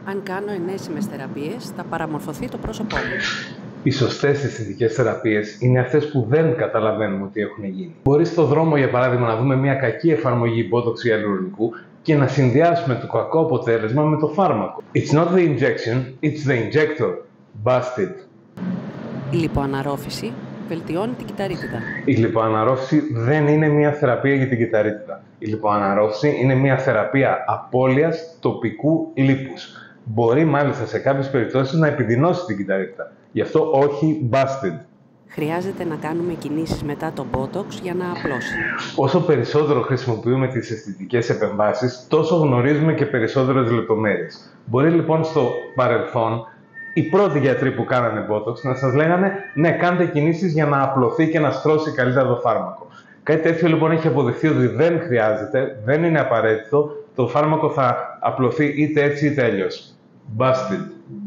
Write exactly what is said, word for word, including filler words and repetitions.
Αν κάνω ενέσιμες θεραπείες, θα παραμορφωθεί το πρόσωπό μου. Οι σωστές αισθητικές θεραπείες είναι αυτές που δεν καταλαβαίνουμε ότι έχουν γίνει. Μπορεί στον δρόμο, για παράδειγμα, να δούμε μια κακή εφαρμογή Botox ή ιαλουρονικού και να συνδυάσουμε το κακό αποτέλεσμα με το φάρμακο. It's not the injection, it's the injector. Busted. Η λιποαναρρόφηση βελτιώνει την κυταρίτιδα. Η λιποαναρρόφηση δεν είναι μια θεραπεία για την κυταρίτιδα. Η λιποαναρρόφηση είναι μια θεραπεία απώλειας τοπικού λίπους. Μπορεί μάλιστα σε κάποιες περιπτώσεις να επιδεινώσει την κυταρίτιδα. Γι' αυτό όχι busted. Χρειάζεται να κάνουμε κινήσεις μετά το Botox για να απλώσει. Όσο περισσότερο χρησιμοποιούμε τις αισθητικές επεμβάσεις, τόσο γνωρίζουμε και περισσότερες λεπτομέρειες. Μπορεί λοιπόν στο παρελθόν οι πρώτοι γιατροί που κάνανε Botox να σας λέγανε ναι, κάντε κινήσεις για να απλωθεί και να στρώσει καλύτερα το φάρμακο. Κάτι τέτοιο λοιπόν έχει αποδειχθεί ότι δεν χρειάζεται, δεν είναι απαραίτητο, το φάρμακο θα απλωθεί είτε έτσι είτε αλλιώς. Busted.